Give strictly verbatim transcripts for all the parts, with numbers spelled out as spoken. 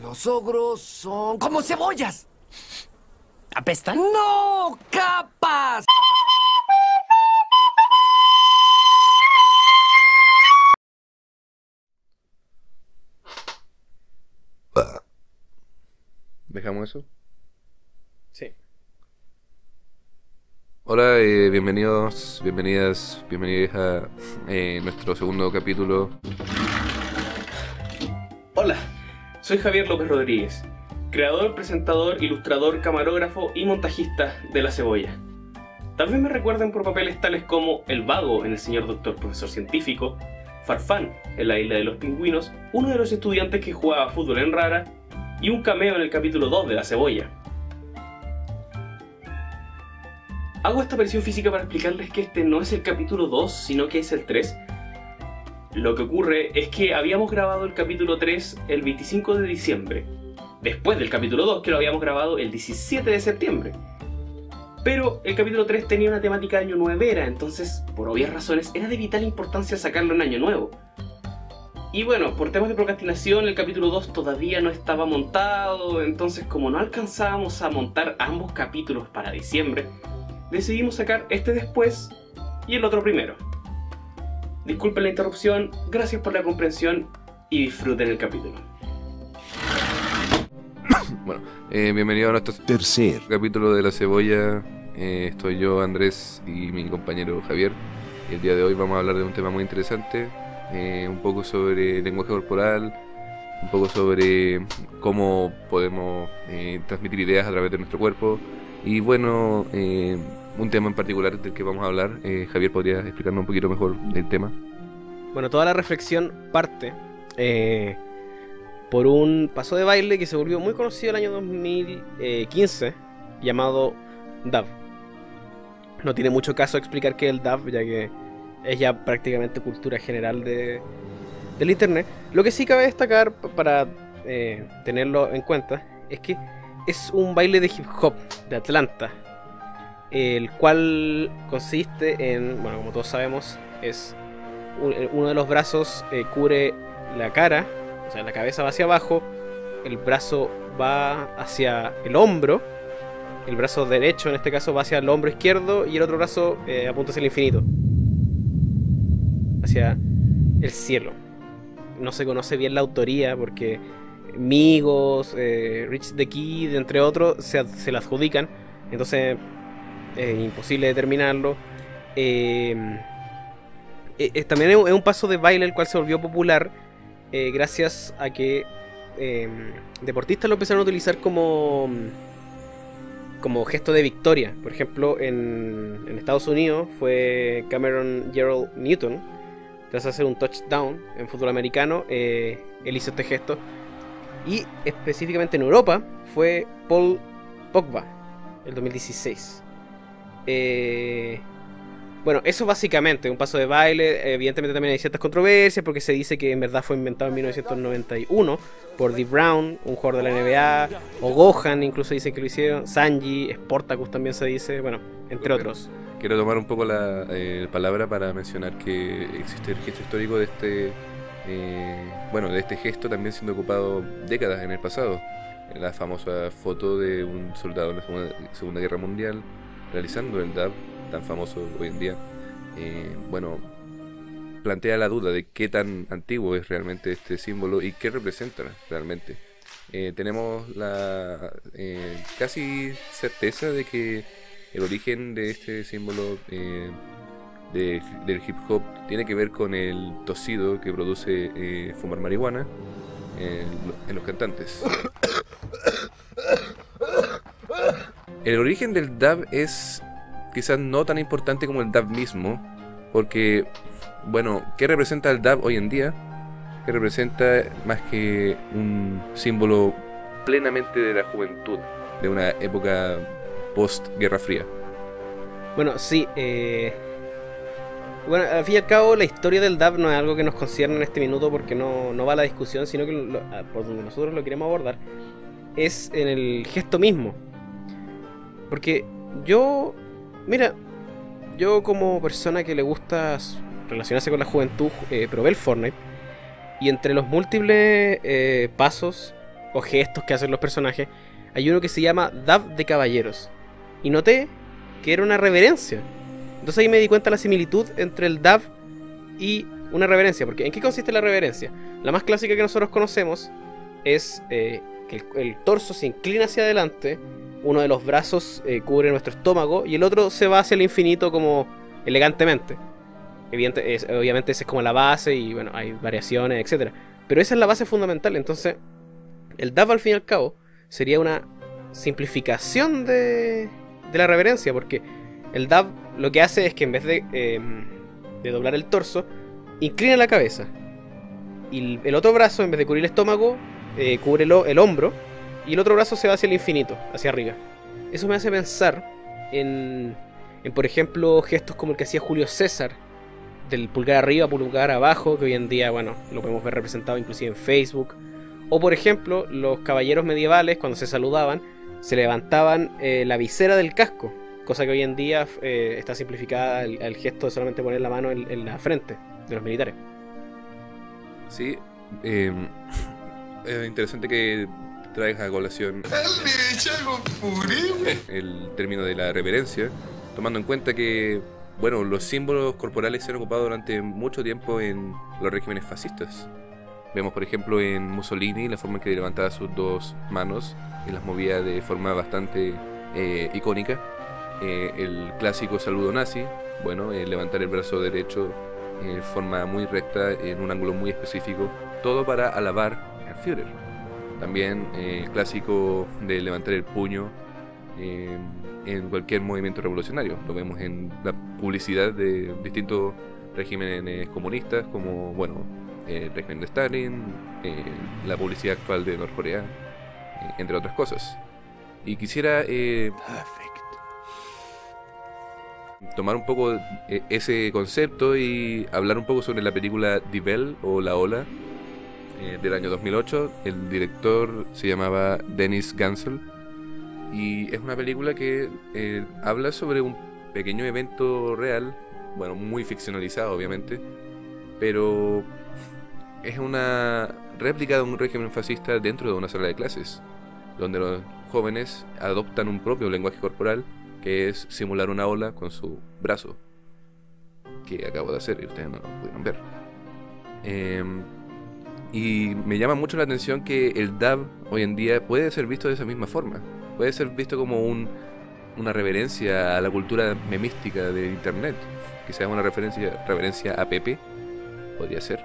Los ogros son como cebollas. ¿Apestan? ¡No, capas! ¿Dejamos eso? Sí. Hola, eh, bienvenidos, bienvenidas, bienvenidos a eh, nuestro segundo capítulo. Hola, soy Javier López Rodríguez, creador, presentador, ilustrador, camarógrafo y montajista de La Cebolla. Tal vez me recuerden por papeles tales como El Vago en El Señor Doctor Profesor Científico, Farfán en La Isla de los Pingüinos, uno de los estudiantes que jugaba fútbol en Rara y un cameo en el capítulo dos de La Cebolla. Hago esta aparición física para explicarles que este no es el capítulo dos, sino que es el tres. Lo que ocurre es que habíamos grabado el capítulo tres el veinticinco de diciembre, después del capítulo dos, que lo habíamos grabado el diecisiete de septiembre. Pero el capítulo tres tenía una temática año nuevera, entonces, por obvias razones, era de vital importancia sacarlo en año nuevo. Y bueno, por temas de procrastinación, el capítulo dos todavía no estaba montado, entonces como no alcanzábamos a montar ambos capítulos para diciembre, decidimos sacar este después y el otro primero. Disculpen la interrupción, gracias por la comprensión y disfruten el capítulo. Bueno, eh, bienvenido a nuestro Tercer capítulo de La Cebolla. Eh, estoy yo, Andrés, y mi compañero Javier. Y el día de hoy vamos a hablar de un tema muy interesante, eh, un poco sobre lenguaje corporal, un poco sobre cómo podemos eh, transmitir ideas a través de nuestro cuerpo. Y bueno, eh, un tema en particular del que vamos a hablar. eh, Javier, ¿podrías explicarnos un poquito mejor del tema? Bueno, toda la reflexión parte eh, por un paso de baile que se volvió muy conocido el año dos mil quince, llamado dab. No tiene mucho caso explicar qué es el dab, ya que es ya prácticamente cultura general de, del internet. Lo que sí cabe destacar para eh, tenerlo en cuenta es que es un baile de hip hop de Atlanta, el cual consiste en, bueno, como todos sabemos, es uno de los brazos eh, cubre la cara, o sea, la cabeza va hacia abajo, el brazo va hacia el hombro, el brazo derecho en este caso va hacia el hombro izquierdo y el otro brazo eh, apunta hacia el infinito, hacia el cielo. No se conoce bien la autoría porque Migos, eh, Rich the Kid, entre otros, se, se la adjudican, entonces es imposible determinarlo. Eh, eh, también es un paso de baile el cual se volvió popular eh, gracias a que eh, deportistas lo empezaron a utilizar como, como gesto de victoria. Por ejemplo, en, en Estados Unidos fue Cameron Gerald Newton, tras hacer un touchdown en fútbol americano, eh, él hizo este gesto. Y específicamente en Europa fue Paul Pogba, el dos mil dieciséis. Eh, bueno, eso básicamente, un paso de baile. Evidentemente también hay ciertas controversias porque se dice que en verdad fue inventado en mil novecientos noventa y uno por Dee Brown, un jugador de la N B A, o Gohan incluso dicen que lo hicieron, Sanji, Sportacus también se dice, bueno, entre otros. Quiero tomar un poco la eh, palabra para mencionar que existe el registro histórico de este eh, bueno, de este gesto también siendo ocupado décadas en el pasado. La famosa foto de un soldado en la Segunda, Segunda Guerra Mundial realizando el dab, tan famoso hoy en día, eh, bueno, plantea la duda de qué tan antiguo es realmente este símbolo y qué representa realmente. Eh, tenemos la eh, casi certeza de que el origen de este símbolo eh, de, del hip hop tiene que ver con el tosido que produce eh, fumar marihuana en, en los cantantes. El origen del dab es quizás no tan importante como el dab mismo, porque, bueno, ¿qué representa el dab hoy en día? ¿Qué representa más que un símbolo plenamente de la juventud, de una época post-Guerra Fría? Bueno, sí, eh... bueno, al fin y al cabo la historia del dab no es algo que nos concierne en este minuto porque no, no va a la discusión, sino que lo, por donde nosotros lo queremos abordar es en el gesto mismo. Porque yo, mira, yo como persona que le gusta relacionarse con la juventud, eh, probé el Fortnite y entre los múltiples eh, pasos o gestos que hacen los personajes, hay uno que se llama dab de caballeros. Y noté que era una reverencia. Entonces ahí me di cuenta de la similitud entre el dab y una reverencia. Porque ¿en qué consiste la reverencia? La más clásica que nosotros conocemos es eh, que el, el torso se inclina hacia adelante, uno de los brazos eh, cubre nuestro estómago y el otro se va hacia el infinito como elegantemente. Evidente, es, obviamente esa es como la base y bueno, hay variaciones, etcétera. Pero esa es la base fundamental. Entonces el dab al fin y al cabo sería una simplificación de, de la reverencia, porque el dab lo que hace es que en vez de, eh, de doblar el torso, inclina la cabeza. Y el, el otro brazo, en vez de cubrir el estómago, eh, cubre el, el hombro. Y el otro brazo se va hacia el infinito, hacia arriba. Eso me hace pensar en, en, por ejemplo, gestos como el que hacía Julio César, del pulgar arriba, pulgar abajo, que hoy en día, bueno, lo podemos ver representado inclusive en Facebook. O por ejemplo, los caballeros medievales, cuando se saludaban, se levantaban eh, la visera del casco, cosa que hoy en día eh, está simplificada el, el gesto de solamente poner la mano en, en la frente de los militares. Sí, eh, es interesante que traigas a colación el término de la reverencia, tomando en cuenta que, bueno, los símbolos corporales se han ocupado durante mucho tiempo en los regímenes fascistas. Vemos, por ejemplo, en Mussolini la forma en que levantaba sus dos manos y las movía de forma bastante eh, icónica. Eh, el clásico saludo nazi, bueno, eh, levantar el brazo derecho de forma muy recta, en un ángulo muy específico, todo para alabar al Führer. También eh, el clásico de levantar el puño eh, en cualquier movimiento revolucionario. Lo vemos en la publicidad de distintos regímenes comunistas, como, bueno, el régimen de Stalin, eh, la publicidad actual de Norcorea, eh, entre otras cosas. Y quisiera eh, tomar un poco eh, ese concepto y hablar un poco sobre la película Die Welle o La Ola eh, del año dos mil ocho. El director se llamaba Dennis Gansel y es una película que eh, habla sobre un pequeño evento real, bueno, muy ficcionalizado obviamente, pero es una réplica de un régimen fascista dentro de una sala de clases, donde los jóvenes adoptan un propio lenguaje corporal, que es simular una ola con su brazo, que acabo de hacer y ustedes no lo pudieron ver. Eh, y me llama mucho la atención que el dab hoy en día puede ser visto de esa misma forma. Puede ser visto como un, una reverencia a la cultura memística de internet, quizás una referencia, reverencia a Pepe, podría ser.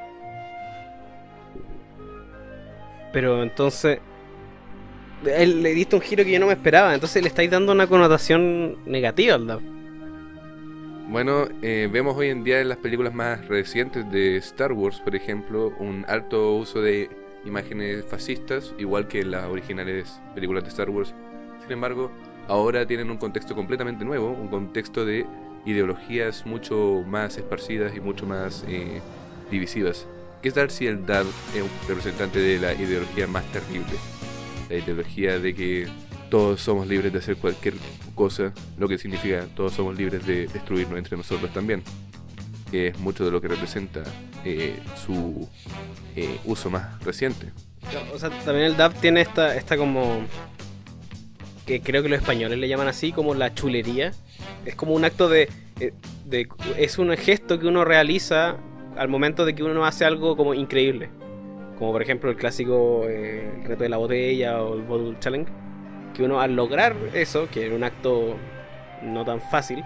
Pero entonces él le diste un giro que yo no me esperaba. Entonces le estáis dando una connotación negativa al dab. Bueno, eh, vemos hoy en día en las películas más recientes de Star Wars, por ejemplo, un alto uso de imágenes fascistas, igual que en las originales películas de Star Wars. Sin embargo, ahora tienen un contexto completamente nuevo, un contexto de ideologías mucho más esparcidas y mucho más eh, divisivas. ¿Qué tal si el dab es un representante de la ideología más terrible? La ideología de que todos somos libres de hacer cualquier cosa, lo que significa todos somos libres de destruirnos entre nosotros también, que es mucho de lo que representa eh, su eh, uso más reciente. O sea, también el dab tiene esta, esta como, que creo que los españoles le llaman así, como la chulería. Es como un acto de, de es un gesto que uno realiza al momento de que uno hace algo como increíble, como por ejemplo el clásico eh, el reto de la botella o el bottle challenge, que uno al lograr eso, que era un acto no tan fácil,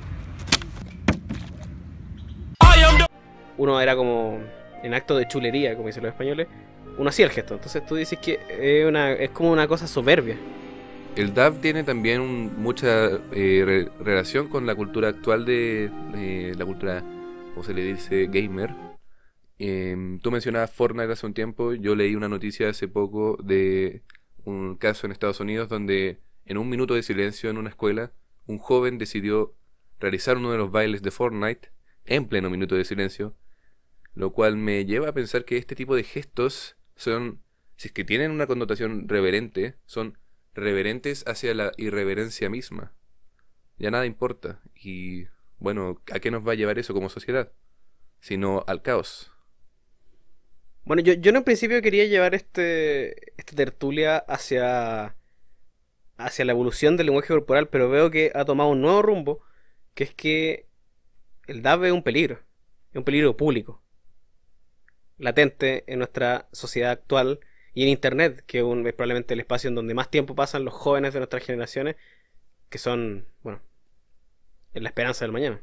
uno era como en acto de chulería, como dicen los españoles, uno hacía el gesto. Entonces tú dices que es, una, es como una cosa soberbia. El dab tiene también un, mucha eh, re relación con la cultura actual de eh, la cultura, como se le dice, gamer. Eh, tú mencionabas Fortnite hace un tiempo. Yo leí una noticia hace poco de un caso en Estados Unidos donde en un minuto de silencio en una escuela, un joven decidió realizar uno de los bailes de Fortnite en pleno minuto de silencio, lo cual me lleva a pensar que este tipo de gestos son, si es que tienen una connotación reverente, son reverentes hacia la irreverencia misma. Ya nada importa. Y bueno, ¿a qué nos va a llevar eso como sociedad? Sino al caos. Bueno, yo, yo en un principio quería llevar este esta tertulia hacia, hacia la evolución del lenguaje corporal, pero veo que ha tomado un nuevo rumbo, que es que el dab es un peligro, es un peligro público, latente en nuestra sociedad actual y en Internet, que es, un- es probablemente el espacio en donde más tiempo pasan los jóvenes de nuestras generaciones, que son, bueno, es la esperanza del mañana.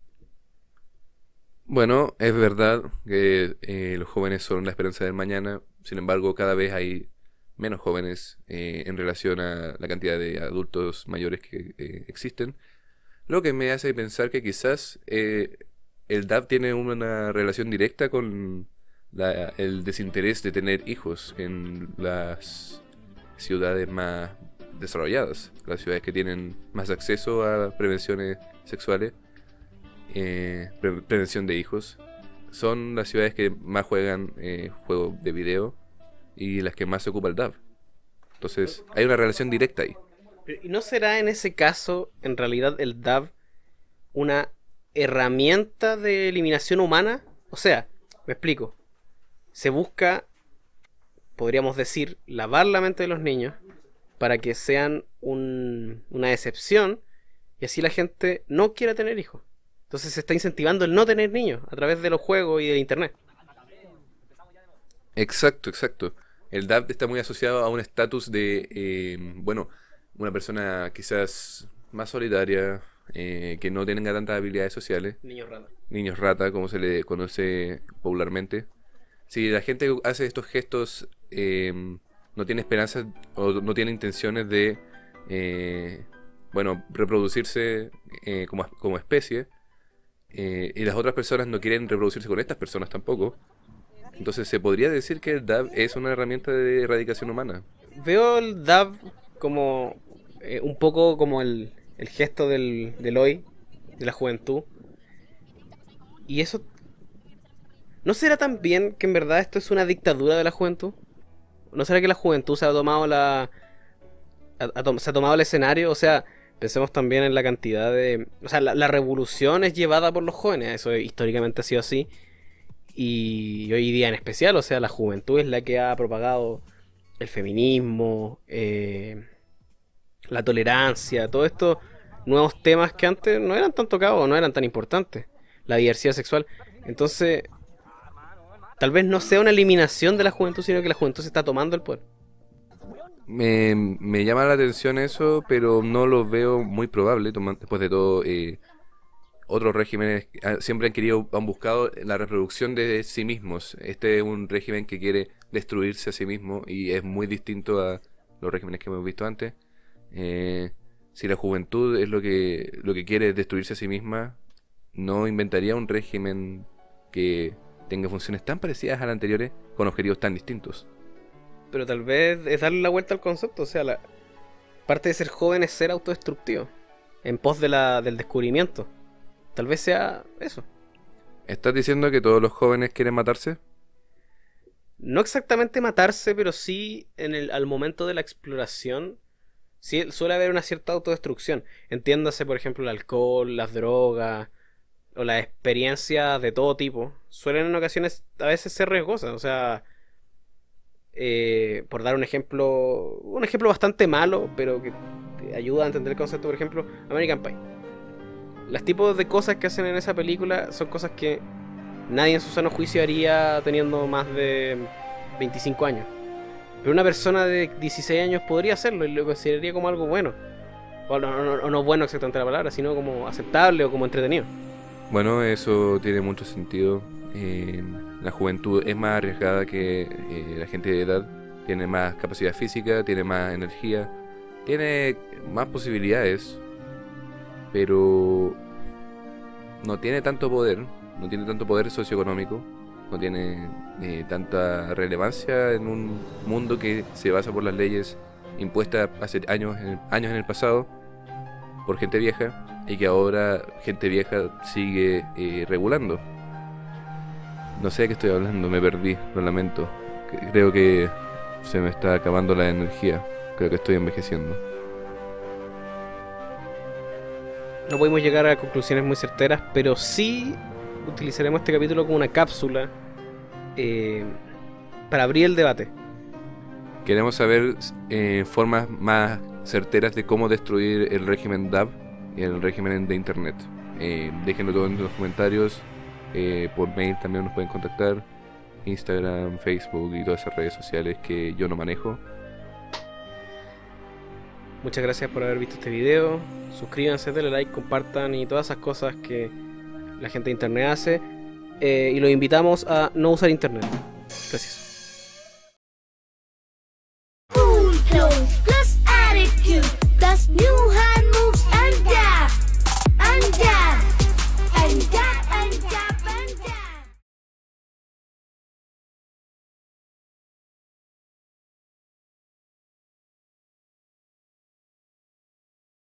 Bueno, es verdad que eh, los jóvenes son la esperanza del mañana, sin embargo, cada vez hay menos jóvenes eh, en relación a la cantidad de adultos mayores que eh, existen, lo que me hace pensar que quizás eh, el D A B tiene una relación directa con la- el desinterés de tener hijos en las ciudades más desarrolladas, las ciudades que tienen más acceso a prevenciones sexuales, eh, pre- prevención de hijos, son las ciudades que más juegan eh, juegos de video y las que más se ocupa el D A B. Entonces, hay una relación directa ahí. Pero, ¿y no será en ese caso, en realidad, el dab una herramienta de eliminación humana? O sea, me explico. Se busca, podríamos decir, lavar la mente de los niños para que sean un- una excepción y así la gente no quiera tener hijos. Entonces se está incentivando el no tener niños a través de los juegos y de internet. Exacto, exacto. El D A B está muy asociado a un estatus de, eh, bueno, una persona quizás más solitaria, eh, que no tenga tantas habilidades sociales, Niños rata. niños rata, como se le conoce popularmente. Si la gente hace estos gestos, eh, no tiene esperanzas o no tiene intenciones de, eh, bueno, reproducirse eh, como, como especie, eh, y las otras personas no quieren reproducirse con estas personas tampoco, entonces se podría decir que el D A B es una herramienta de erradicación humana. Veo el dab como eh, un poco como el, el gesto del, del hoy, de la juventud. Y eso, ¿no será también que en verdad esto es una dictadura de la juventud? ¿No será que la juventud se ha tomado la ha- ha tom- se ha tomado el escenario? O sea, pensemos también en la cantidad de... O sea, la, la revolución es llevada por los jóvenes, eso históricamente ha sido así. Y hoy día en especial, o sea, la juventud es la que ha propagado el feminismo, eh, la tolerancia, todos estos nuevos temas que antes no eran tan tocados, no eran tan importantes, la diversidad sexual. Entonces, tal vez no sea una eliminación de la juventud, sino que la juventud se está tomando el poder. Me, me llama la atención eso, pero no lo veo muy probable, toma- después de todo, eh, otros regímenes ah, siempre han querido, han buscado la reproducción de sí mismos. Este es un régimen que quiere destruirse a sí mismo y es muy distinto a los regímenes que hemos visto antes. Eh, si la juventud es lo que, lo que quiere destruirse a sí misma, no inventaría un régimen que tenga funciones tan parecidas a las anteriores con objetivos tan distintos. Pero tal vez es darle la vuelta al concepto, o sea, la parte de ser joven es ser autodestructivo, en pos de la, del descubrimiento. Tal vez sea eso. ¿Estás diciendo que todos los jóvenes quieren matarse? No exactamente matarse, pero sí en el, al momento de la exploración, sí suele haber una cierta autodestrucción. Entiéndase, por ejemplo, el alcohol, las drogas o las experiencias de todo tipo. Suelen en ocasiones a veces ser riesgosas. O sea, eh, por dar un ejemplo, un ejemplo bastante malo, pero que te ayuda a entender el concepto, por ejemplo, American Pie. Los tipos de cosas que hacen en esa película son cosas que nadie en su sano juicio haría teniendo más de veinticinco años. Pero una persona de dieciséis años podría hacerlo y lo consideraría como algo bueno. O no, no, no bueno exactamente la palabra, sino como aceptable o como entretenido. Bueno, eso tiene mucho sentido. Eh, la juventud es más arriesgada que eh, la gente de edad. Tiene más capacidad física, tiene más energía, tiene más posibilidades, pero no tiene tanto poder, no tiene tanto poder socioeconómico, no tiene eh, tanta relevancia en un mundo que se basa por las leyes impuestas hace años en, años en el pasado por gente vieja y que ahora gente vieja sigue eh, regulando. No sé de qué estoy hablando, me perdí, lo lamento. Creo que se me está acabando la energía, creo que estoy envejeciendo. No podemos llegar a conclusiones muy certeras, pero sí utilizaremos este capítulo como una cápsula eh, para abrir el debate. Queremos saber eh, formas más certeras de cómo destruir el régimen D A B y el régimen de internet. Eh, déjenlo todo en los comentarios. Eh, por mail también nos pueden contactar. Instagram, Facebook y todas esas redes sociales que yo no manejo. Muchas gracias por haber visto este video. Suscríbanse, denle like, compartan y todas esas cosas que la gente de internet hace. Eh, y los invitamos a no usar internet. Gracias.